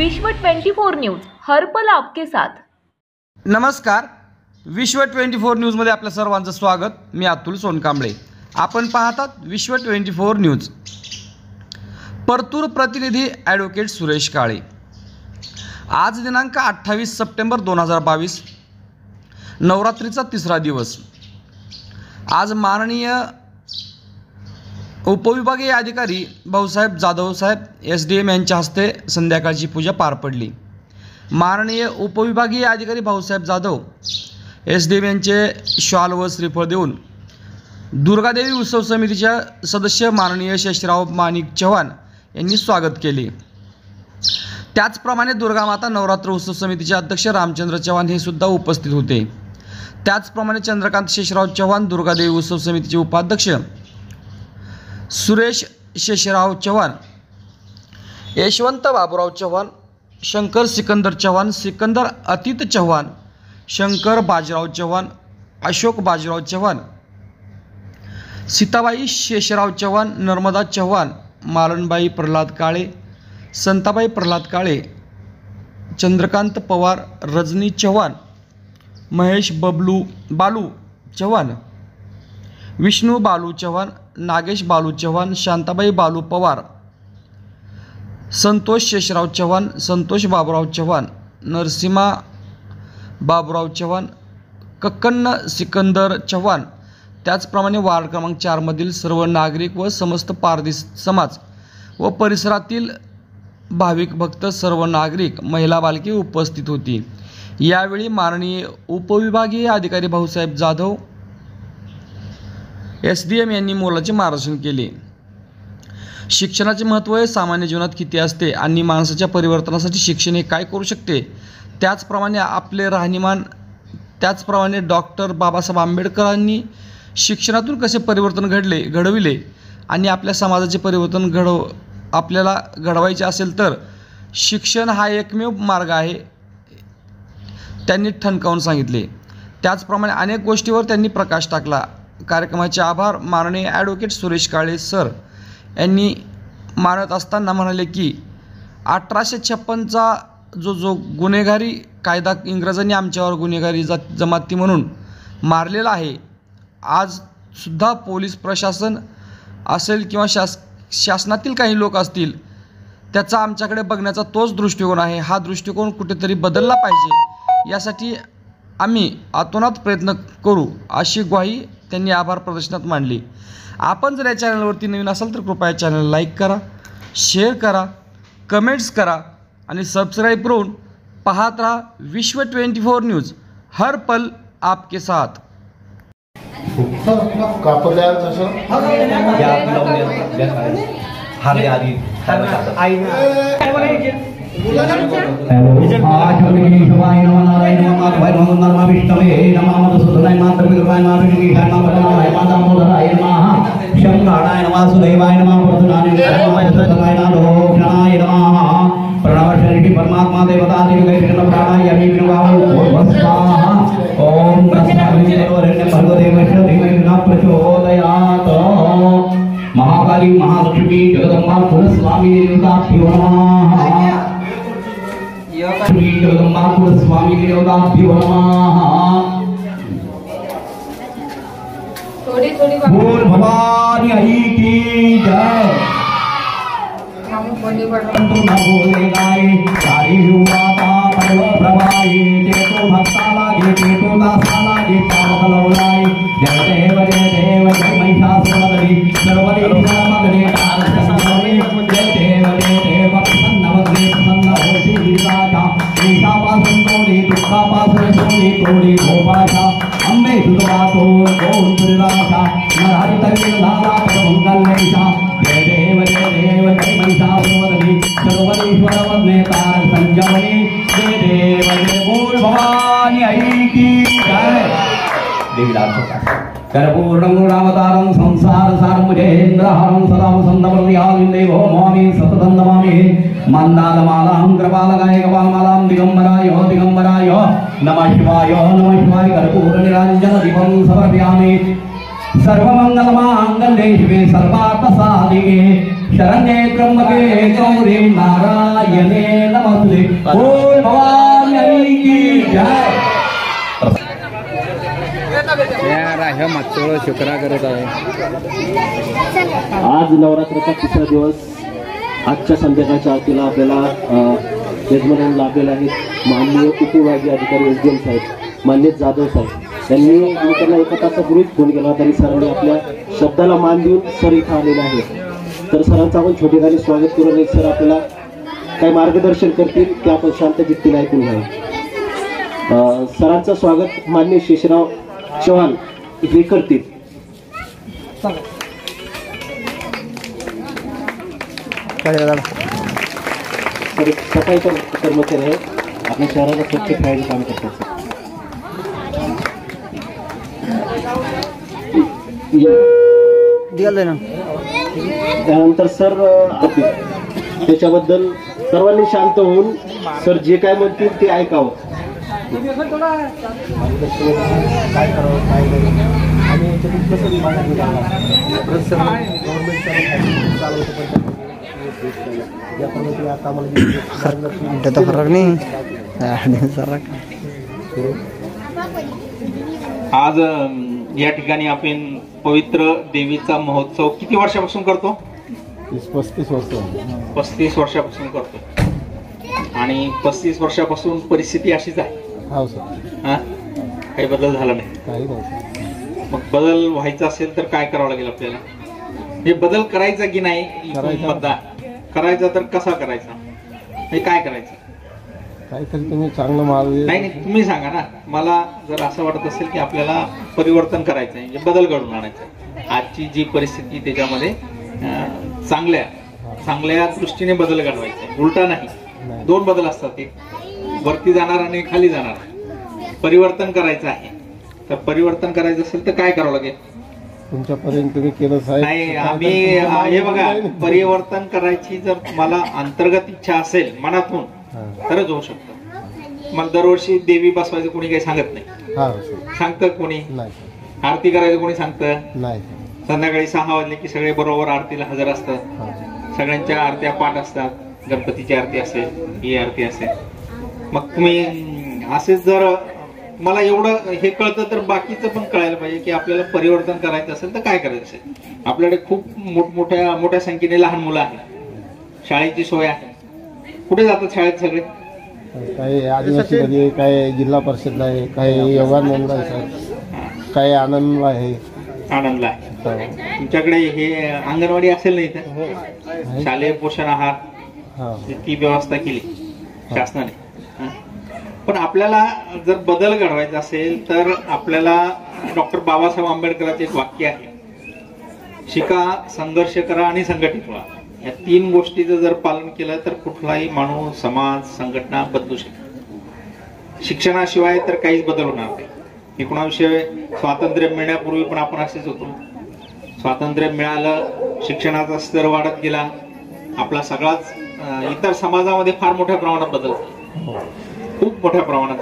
विश्व 24 न्यूज हर पल आपके साथ। नमस्कार, विश्व 24 न्यूजमध्ये आपल्या सर्वांचं स्वागत। मी अतुल सोनकांबळे। आपण पाहतात विश्व 24 न्यूज। परतूर प्रतिनिधी ॲडव्होकेट सुरेश काळे। आज दिनांक 28 सप्टेंबर 2022, नवरात्रीचा तिसरा दिवस। आज माननीय उपविभागीय अधिकारी भाऊसाहेब जाधव साहेब SDM यांच्या हस्ते संध्याकाळची पूजा पार पडली। माननीय उपविभागीय अधिकारी भाऊसाहेब जाधव SDM यांचे शॉल व श्रीफळ देऊन दुर्गादेवी उत्सव समितीच्या सदस्य माननीय शेषराव माणिक चव्हाण यांनी स्वागत केले। त्याचप्रमाणे दुर्गामाता नवरात्र उत्सव समितीचे अध्यक्ष रामचंद्र चव्हाण हे सुद्धा उपस्थित होते। त्याचप्रमाणे चंद्रकांत शेषराव चव्हाण, दुर्गादेवी उत्सव समितीचे उपाध्यक्ष सुरेश शेषराव चव्हाण, यशवंत बाबूराव चव्हाण, शंकर सिकंदर चव्हाण, सिकंदर अतीत चव्हाण, शंकर बाजीराव चव्हाण, अशोक बाजीराव चव्हाण, सीताबाई शेषराव चव्हाण, नर्मदा चव्हाण, मालनबाई प्रल्हाद काळे, संताबाई प्रल्हाद काळे, चंद्रकांत पवार, रजनी चव्हाण, महेश बालू चव्हाण, विष्णू बालू चव्हाण, नागेश बालू चव्हाण, शांताबाई बालू पवार, संतोष शेषराव चव्हाण, संतोष बाबूराव चव्हाण, नरसिम्हा बाबूराव चव्हाण, कक्कन्न सिकंदर चव्हाण, त्याचप्रमाणे वार्ड क्रमांक 4 मधील सर्व नागरिक व समस्त पारधी समाज व परिसरातील भाविक भक्त, सर्व नागरिक, महिला बालके उपस्थित होती। यावेळी माननीय उपविभागीय अधिकारी भाऊसाहेब जाधव SDM यांनी मोलाचे मार्गदर्शन केले। शिक्षणाचे महत्त्व हे सामान्य जीवनात किती असते आणि माणसाच्या परिवर्तनासाठी शिक्षण हे काय करू शकते, त्याचप्रमाणे आपले राहणीमान, त्याचप्रमाणे डॉक्टर बाबासाहेब आंबेडकरांनी शिक्षणातून कसे परिवर्तन घडविले आणि आपल्या समाजाचे परिवर्तन आपल्याला घडवायचे असेल तर शिक्षण हा एकमेव मार्ग आहे, त्यांनी ठणकावून सांगितले। त्याचप्रमाणे अनेक गोष्टीवर त्यांनी प्रकाश टाकला। कार्यक्रमाचे आभार माननीय ॲडव्होकेट सुरेश काळे सर यांनी मानत असताना म्हणाले की 1856चा जो गुन्हेगारी कायदा इंग्रजांनी आमच्यावर गुन्हेगारी जमाती म्हणून मारलेला आहे, आज सुद्धा पोलीस प्रशासन असेल किंवा शासनातील काही लोक असतील, त्याचा आमच्याकडे बघण्याचा तोच दृष्टिकोन आहे। हा दृष्टिकोन कुठेतरी बदलला पाहिजे, यासाठी आम्ही आतोनात प्रयत्न करू, अशी ग्वाही त्यांनी आभार प्रदर्शनात मांडली। आपण जर या चॅनलवरती नवीन असाल तर कृपया चॅनल लाईक करा, शेअर करा, कमेंट्स करा आणि सबस्क्राईब करून पाहत राहा विश्व 24 न्यूज, हर पल आपके साथ। परमात्मा देवता ओम प्रचोदयात्। महाकाली महालक्ष्मी जगदम्बा कुलस्वामी देवताभ्यो नमः। जगदम्बा कुलस्वामी देवताभ्यो नमः। बोल भवानी आई की जय। बोले गाय सारी युवाता पर्व प्रभाई, चेतो भक्ता लागे, चेतो दासा लागे, पावक लवलाई। जय देव जय महिषासुरमर्दिनी, सर्वदेवमर्दिनी तारक संगमे। जय देव प्रसन्न हो श्रीराजा, ईशापासून तोडी, दुःखापासून तोडी गोपाशा। अंबे सुतवातो गोविंद सुराशा, नरहरि तल्लीन धारा परमंगलेशा। जय देव जय महिषासुरमर्दिनी, सर्वेश्वर वदने तारक संगमे। जय देव जय बोल भवानी आई की जय। कर्पूर्णं गुणावतारं संसार सारं मुजेन्द्रहारं सदा वसन्तप्रतिहारं देवो नमामि सततं नमामि। मन्दालमालां कृपालकाय कपालमालां दिगम्बराय नमः शिवाय कर्पूरनिराञ्जनदीपं समर्पयामि। सर्वमंगलमांगल्ये शिवे सर्वार्थ साधिके शरण्ये त्र्यंबके गौरी नारायणे नमस्ते। बोल भवानी की जय। आज नवरात्राचा तिसरा दिवस, आजच्या संध्याकाळच्या आरतीला आपल्याला यजमान लाभलेले आहेत माननीय उपविभागीय अधिकारी SDM साहेब, मान्य जाधव साहेब यांनी. मी त्यांना एका तासापूर्वीच फोन केला, तरी सरांनी आपल्या शब्दाला मान देऊन सर इथं आलेले आहेत. तर सरांचं आपण छोटेखानी स्वागत करून एक सर आपल्याला काही मार्गदर्शन करतील ते आपण शांत चित्तीने ऐकून घ्यावं. सरांचं स्वागत मान्य शेषराव चव्हाण हे करतील. सफाईचा कर्मचारी आहे, आपल्या शहराला स्वच्छ ठेवायचं काम करतात. त्यानंतर सर त्याच्याबद्दल सर्वांनी शांत होऊन सर जे काय म्हणतील ते ऐकावं. काय करावं काय नाही आणि कसं आज या ठिकाणी आपण पवित्र देवीचा महोत्सव किती वर्षापासून करतो? 35 वर्ष. 35 वर्षापासून करतो. आणि 35 वर्षापासून परिस्थिती अशीच आहे. हो सर. हा, काही बदल झाला नाही? काही नाही. मग बदल व्हायचा असेल तर काय करावं लागेल आपल्याला? हे बदल करायचा की नाही मतदार करायचा, तर कसा करायचा, हे काय करायचं? काहीतरी तुम्ही चांगलं माल नाही तुम्ही सांगा ना. मला जर असं वाटत असेल की आपल्याला परिवर्तन करायचं आहे, म्हणजे बदल घडवून आणायचं, आजची जी परिस्थिती त्याच्यामध्ये चांगल्या दृष्टीने बदल घडवायचा, उलटा नाही. 2 बदल असतात, एक वरती जाणार आणि खाली जाणार. परिवर्तन करायचं आहे, तर परिवर्तन करायचं असेल तर काय करावं लागेल? तुमच्यापर्यंत तुम्ही केलं नाही. आम्ही हे बघा, परिवर्तन करायची जर तुम्हाला अंतर्गत इच्छा असेल मनातून तरच होऊ शकतं. मला दरवर्षी देवी बसवायचं कोणी काही सांगत नाही. सांगतं कोणी? आरती करायचं कोणी सांगतं? नाही. संध्याकाळी 6 वाजले की सगळे बरोबर आरतीला हजर असतात. सगळ्यांच्या आरत्या पाठ असतात. गणपतीची आरती असेल, ही आरती असेल. मग तुम्ही असेच जर मला एवढं हे कळतं तर बाकीचं पण कळायला पाहिजे की आपल्याला परिवर्तन करायचं असेल तर काय करायचं असेल. आपल्याकडे खूप मोठ्या संख्येने लहान मुलं आहेत, शाळेची सोय आहे. कुठे जातात शाळेत सगळे? काही आदिवासी, काही जिल्हा परिषदला आहे, काही योगा मंडळ आहे, काही आनंदला आहे. आनंदला आहे. तुमच्याकडे हे अंगणवाडी असेल ना इथं? शालेय पोषण आहार ती व्यवस्था केली शासनाने. पण आपल्याला जर बदल घडवायचा असेल तर आपल्याला डॉक्टर बाबासाहेब आंबेडकरांचे एक वाक्य आहे, शिका, संघर्ष करा आणि संघटित व्हा. या 3 गोष्टीचं जर पालन केलं तर कुठलाही माणूस, समाज, संघटना बदलू शकते. शिक्षणाशिवाय तर काहीच बदल होणार नाही. 1900 स्वातंत्र्य मिळण्यापूर्वी पण आपण असेच होतो. स्वातंत्र्य मिळालं, शिक्षणाचा स्तर वाढत गेला, आपला सगळाच इतर समाजामध्ये फार मोठ्या प्रमाणात बदल झाला, खूप मोठ्या प्रमाणात.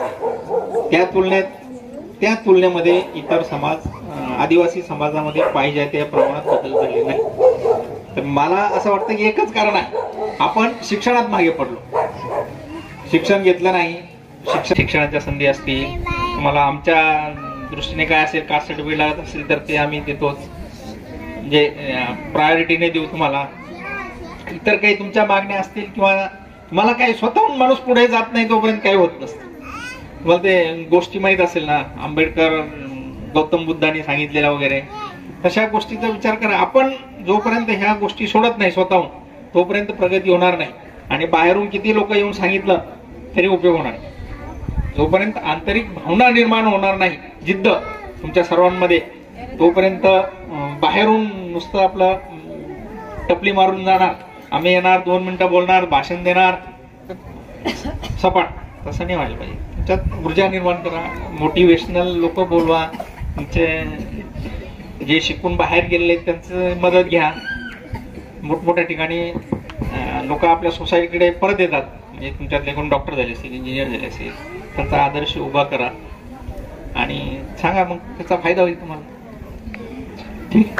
त्या तुलनेमध्ये इतर समाज, आदिवासी समाजामध्ये पाहिजे त्या प्रमाणात बदल झाले नाही. तर मला असं वाटतं की एकच कारण आहे, आपण शिक्षणात मागे पडलो. शिक्षण घेतलं नाही. शिक्षणाच्या संधी असतील, तुम्हाला आमच्या दृष्टीने काय असेल, कास्ट सर्टिफिकेट लागत असेल तर ते आम्ही देतोच, म्हणजे प्रायोरिटीने देऊ तुम्हाला. इतर काही तुमच्या मागण्या असतील किंवा तुम्हाला काही स्वतःहून माणूस पुढे जात नाही तोपर्यंत काही होत नसतं. तुम्हाला ते गोष्टी माहीत असेल ना, आंबेडकर, गौतम बुद्धांनी सांगितलेल्या वगैरे तशा गोष्टीचा विचार करा. आपण जोपर्यंत ह्या गोष्टी सोडत नाही स्वतःहून तोपर्यंत प्रगती होणार नाही. आणि बाहेरून किती लोक येऊन सांगितलं तरी उपयोग होणार नाही. जोपर्यंत आंतरिक भावना निर्माण होणार नाही, जिद्द तुमच्या सर्वांमध्ये, तोपर्यंत बाहेरून नुसतं आपलं टपली मारून जाणार, आम्ही येणार, 2 मिनिटं बोलणार, भाषण देणार, सपाट, तसं नाही व्हायला पाहिजे. तुमच्यात ऊर्जा निर्माण करा, मोटिवेशनल लोक बोलवा, तुमचे जे शिकून बाहेर गेलेले त्यांचं मदत घ्या. मोठमोठ्या ठिकाणी लोक आपल्या सोसायटीकडे परत येतात, म्हणजे तुमच्यातले कोण डॉक्टर झाले असेल, इंजिनियर झाले असेल, त्याचा आदर्श उभा करा आणि सांगा, मग त्याचा फायदा होईल तुम्हाला. ठीक.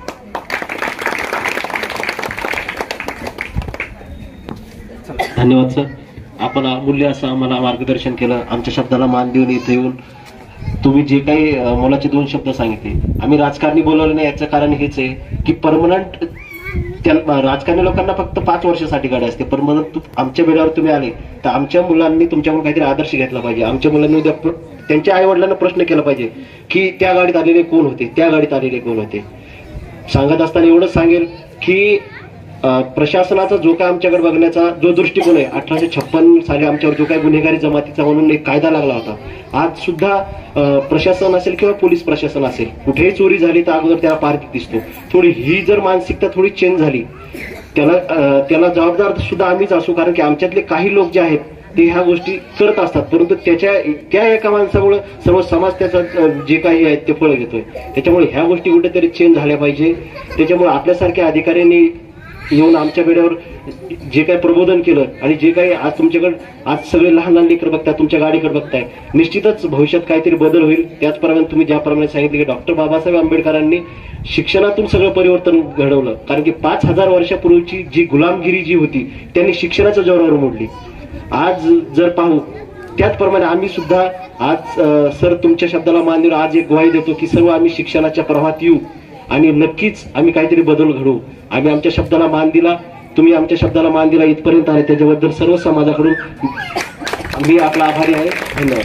धन्यवाद सर. आपण अमूल्य असं आम्हाला मार्गदर्शन केलं, आमच्या शब्दाला मान देऊन इथे येऊन तुम्ही जे काही मोलाचे 2 शब्द सांगितले. आम्ही राजकारणी बोलवलं नाही याचं कारण हेच आहे की परमनंट राजकारणी लोकांना फक्त 5 वर्षासाठी गाडी असते. परमनंट आमच्या बेडावर तुम्ही आले तर आमच्या मुलांनी तुमच्याकडून काहीतरी आदर्श घेतला पाहिजे. आमच्या मुलांनी उद्या त्यांच्या आई वडिलांना प्रश्न केला पाहिजे की त्या गाडीत आलेले कोण होते, त्या गाडीत आलेले कोण होते. सांगत असताना एवढंच सांगेल की प्रशासनाचा जो काय आमच्याकडे बघण्याचा जो दृष्टिकोन आहे, 1856 साली आमच्यावर जो काय गुन्हेगारी जमातीचा म्हणून एक कायदा लागला होता, आज सुद्धा प्रशासन असेल किंवा पोलीस प्रशासन असेल, कुठेही चोरी झाली तर अगोदर त्याला पार्टी दिसतो. थोडी ही जर मानसिकता थोडी चेंज झाली, त्याला जबाबदार सुद्धा आम्हीच असू. कारण की आमच्यातले काही लोक जे आहेत ते ह्या गोष्टी करत असतात, परंतु त्या एका माणसामुळे सर्व समाज त्याचं जे काही आहे ते फळ घेतोय. त्याच्यामुळे ह्या गोष्टी कुठेतरी चेंज झाल्या पाहिजे. त्याच्यामुळे आपल्यासारख्या अधिकाऱ्यांनी येऊन आमच्या बेड्यावर जे काही प्रबोधन केलं आणि जे काही आज तुमच्याकडे आज सगळे लहान लहान लेकर बघताय, तुमच्या गाडीकडे बघताय, निश्चितच भविष्यात काहीतरी बदल होईल. त्याचप्रमाणे तुम्ही ज्याप्रमाणे सांगितले की डॉक्टर बाबासाहेब आंबेडकरांनी शिक्षणातून सगळं परिवर्तन घडवलं. कारण की 5000 वर्षापूर्वीची जी गुलामगिरी जी होती त्यांनी शिक्षणाच्या जोरावर मोडली. आज जर पाहू त्याचप्रमाणे आम्ही सुद्धा आज सर तुमच्या शब्दाला मान देऊन आज एक ग्वाही देतो की सर्व आम्ही शिक्षणाच्या प्रवाहात येऊ आणि नक्कीच आम्ही काहीतरी बदल घडवू. आम्ही आमच्या शब्दाला मान दिला, तुम्ही आमच्या शब्दाला मान दिला, इथपर्यंत आले त्याच्याबद्दल सर्व समाजाकडून मी आपला आभारी आहे. धन्यवाद.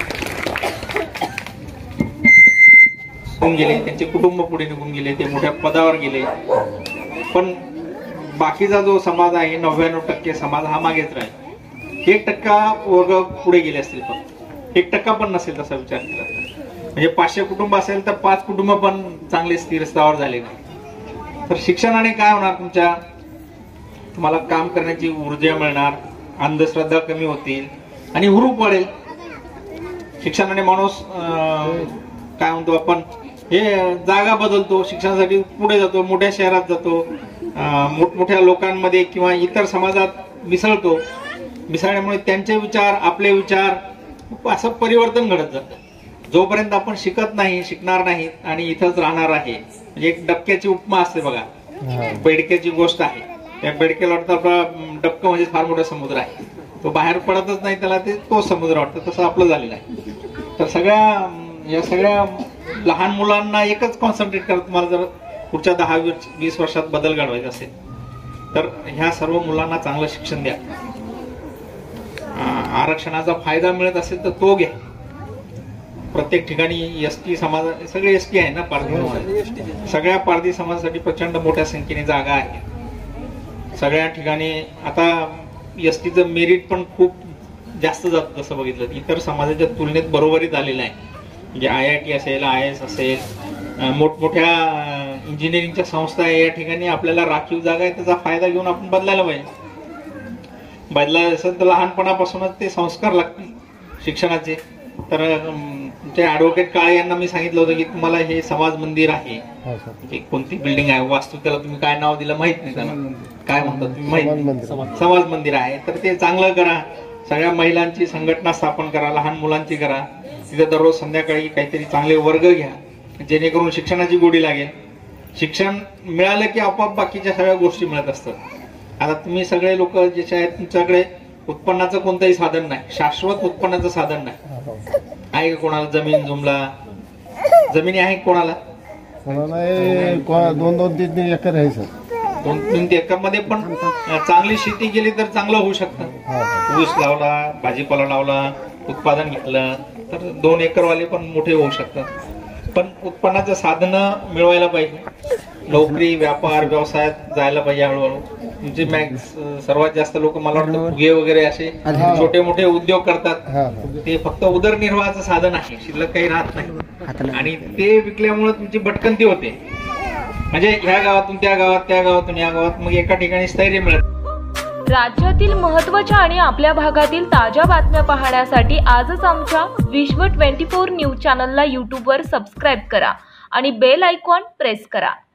गेले, त्यांचे कुटुंब पुढे निघून गेले, ते मोठ्या पदावर गेले, पण बाकीचा जो समाज आहे 99% समाज हा मागेच राहील. 1% वर्ग पुढे गेले असतील, पण 1% पण नसेल तसा विचार केला. म्हणजे 500 कुटुंब असेल तर 5 कुटुंब पण चांगले स्थिर स्तरावर झाले नाही. तर शिक्षणाने काय होणार, तुम्हाला काम करण्याची ऊर्जा मिळणार, अंधश्रद्धा कमी होतील आणि हुरूप वाढेल. शिक्षणाने माणूस काय म्हणतो आपण हे जागा बदलतो, शिक्षणासाठी पुढे जातो, मोठ्या शहरात जातो, मोठमोठ्या लोकांमध्ये किंवा इतर समाजात मिसळतो. मिसळल्यामुळे त्यांचे विचार आपले विचार असं परिवर्तन घडत जातं. जोपर्यंत आपण शिकत नाही, शिकणार नाही आणि इथंच राहणार आहे, म्हणजे एक डबक्याची उपमा असते बघा, बेडक्याची गोष्ट आहे. त्या बेडक्याला वाटतं आपला डबकं म्हणजे फार मोठा समुद्र आहे, तो बाहेर पडतच नाही, त्याला तो समुद्र वाटतं. तसं आपलं झालेलं आहे. तर या सगळ्या लहान मुलांना एकच कॉन्सन्ट्रेट करत, तुम्हाला जर पुढच्या 10-20 वर्षात बदल घडवायचा असेल तर ह्या सर्व मुलांना चांगलं शिक्षण द्या. आरक्षणाचा फायदा मिळत असेल तर तो घ्या. प्रत्येक ठिकाणी एसटी समाज, सगळे एसटी आहे ना, पारधी समाज, सगळ्या पारधी समाजासाठी प्रचंड मोठ्या संख्येने जागा आहे सगळ्या ठिकाणी. आता एसटीचं मेरिट पण खूप जास्त जातं तसं बघितलं इतर समाजाच्या तुलनेत बरोबरीत आलेलं आहे. म्हणजे IIT असेल, IAS असेल, मोठमोठ्या इंजिनिअरिंगच्या संस्था आहे, या ठिकाणी आपल्याला राखीव जागा आहे, त्याचा फायदा घेऊन आपण बदलायला पाहिजे. बदलायला असेल तर लहानपणापासूनच ते संस्कार लागतील शिक्षणाचे. तर तुमचे ॲडव्होकेट काळे यांना मी सांगितलं होतं की तुम्हाला हे समाज मंदिर आहे, कोणती बिल्डिंग आहे, वास्तू त्याला तुम्ही काय नाव दिलं माहित नाही, त्याला काय म्हणतात तुम्ही माहित नाही, समाज मंदिर आहे. तर ते चांगलं करा, सगळ्या महिलांची संघटना स्थापन करा, लहान मुलांची करा, तिथे दररोज संध्याकाळी काहीतरी चांगले वर्ग घ्या, जेणेकरून शिक्षणाची गोडी लागेल. शिक्षण मिळालं की आपोआप बाकीच्या सगळ्या गोष्टी मिळत असतात. आता तुम्ही सगळे लोक जे आहेत, तुमच्याकडे उत्पन्नाचं कोणतंही साधन नाही, शाश्वत उत्पन्नाचं साधन नाही. आहे का कोणाला जमीन जुमला? जमिनी आहे कोणाला? 2-3 एकर आहे सर. 2-3 एकर मध्ये पण चांगली शेती केली तर चांगलं होऊ शकतं. ऊस लावला, भाजीपाला लावला, उत्पादन घेतलं तर 2 एकरवाले पण मोठे होऊ शकतात. पण उत्पन्नाचं साधन मिळवायला पाहिजे. नोकरी, व्यापार, व्यवसायात जायला पाहिजे हळूहळू. म्हणजे सर्वात जास्त लोक मला वाटतं फुगे वगैरे असे छोटे मोठे उद्योग करतात, ते फक्त उदरनिर्वाहाचं साधन आहे, शिल्लक काही राहत नाही. आणि ते विकल्यामुळे तुमची भटकंती होते. म्हणजे ह्या गावातून त्या गावात, त्या गावातून या गावात, मग एका ठिकाणी स्थैर्य मिळत. राज्यातील महत्त्वाच्या आणि आपल्या भागातील ताज्या बातम्या पाहण्यासाठी आजच आमच्या विश्व 24 न्यूज चॅनलला यूट्यूबवर सबस्क्राईब करा आणि बेल आयकॉन प्रेस करा.